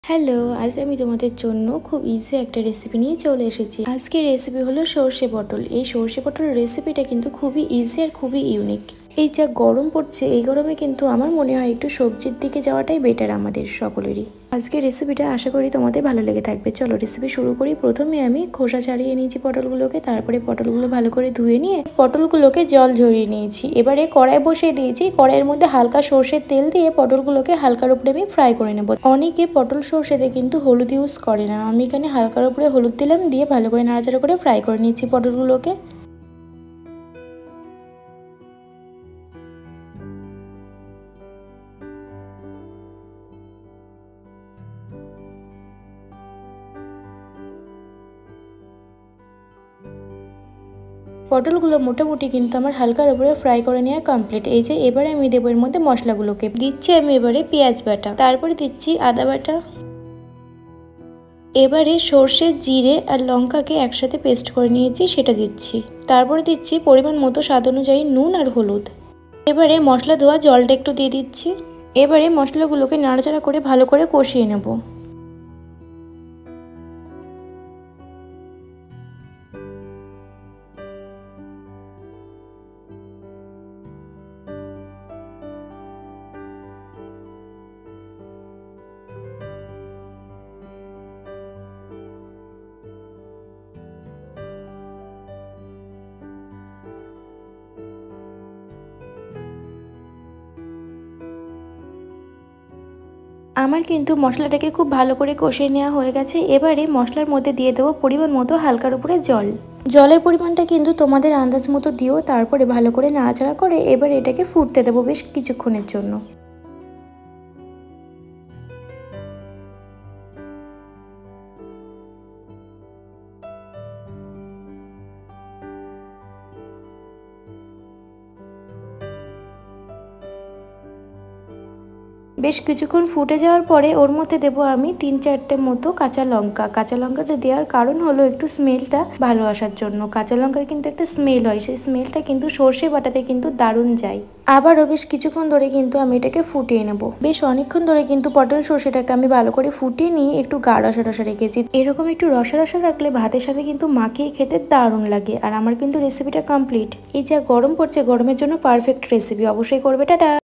Hello, আজ আমি তোমাদের জন্য খুব ইজি একটা রেসিপি নিয়ে চলে এসেছি। আজকের রেসিপি হলো সর্ষে পটল। এই সর্ষে পটল রেসিপিটা কিন্তু খুবই ইজি আর খুবই ইউনিক। এই যা গরম পড়ছে, এই গরমে কিন্তু আমার মনে হয় একটু সবজির দিকে যাওয়াটাই বেটার আমাদের সকলেরই। আজকের রেসিপিটা আশা করি তোমাদের ভালো লেগে থাকবে। চলো রেসিপি শুরু করি। প্রথমে আমি খোসা ছাড়িয়ে নিয়েছি পটলগুলোকে, তারপরে পটলগুলো ভালো করে ধুয়ে নিয়ে পটলগুলোকে জল ঝরিয়ে নিয়েছি। এবারে কড়াই বসিয়ে দিয়েছি। কড়াইয়ের মধ্যে হালকা সর্ষের তেল দিয়ে পটলগুলোকে হালকার উপরে আমি ফ্রাই করে নেব। অনেকে পটল সর্ষেতে কিন্তু হলুদ ইউজ করে না, আমি এখানে হালকার উপরে হলুদ দিলাম, দিয়ে ভালো করে নাড়াচাড়া করে ফ্রাই করে নিচ্ছি পটলগুলোকে। পটলগুলো মোটামুটি কিন্তু আমার হালকার উপরে ফ্রাই করে নেওয়া কমপ্লিট। এই যে এবারে আমি দেবো এর মধ্যে মশলাগুলোকে। দিচ্ছি আমি এবারে পেঁয়াজ বাটা, তারপরে দিচ্ছি আদা বাটা। এবারে সর্ষে, জিরে আর লঙ্কাকে একসাথে পেস্ট করে নিয়েছি, সেটা দিচ্ছি। তারপরে দিচ্ছি পরিমাণ মতো স্বাদ অনুযায়ী নুন আর হলুদ। এবারে মশলা ধোয়া জলটা একটু দিয়ে দিচ্ছি। এবারে মশলাগুলোকে নাড়াচাড়া করে ভালো করে কষিয়ে নেব। আমার কিন্তু মশলাটাকে খুব ভালো করে কষিয়ে নেওয়া হয়ে গেছে। এবারে মশলার মধ্যে দিয়ে দেবো পরিমাণ মতো হালকার উপরে জল। জলের পরিমাণটা কিন্তু তোমাদের আন্দাজ মতো দিও। তারপরে ভালো করে নাড়াচাড়া করে এবার এটাকে ফুটতে দেবো বেশ কিছুক্ষণের জন্য। বেশ কিছুক্ষণ ফুটে যাওয়ার পরে ওর মধ্যে দেবো আমি 3-4টে মতো কাঁচা লঙ্কা। কাঁচা লঙ্কাটা দেওয়ার কারণ হলো একটু স্মেলটা ভালো আসার জন্য। কাঁচা লঙ্কার কিন্তু একটা স্মেল হয়, সেই স্মেলটা কিন্তু সর্ষে বাটাতে কিন্তু দারুণ যায়। আবারও বেশ কিছুক্ষণ ধরে কিন্তু আমি এটাকে ফুটিয়ে নেব। বেশ অনেকক্ষণ ধরে কিন্তু পটল সর্ষেটাকে আমি ভালো করে ফুটিয়ে নিয়ে একটু গা রসা রসা রেখেছি। এরকম একটু রসা রসা রাখলে ভাতের সাথে কিন্তু মাখিয়ে খেতে দারুণ লাগে। আর আমার কিন্তু রেসিপিটা কমপ্লিট। এই যা গরম পড়ছে, গরমের জন্য পারফেক্ট রেসিপি, অবশ্যই করবে। টাটা।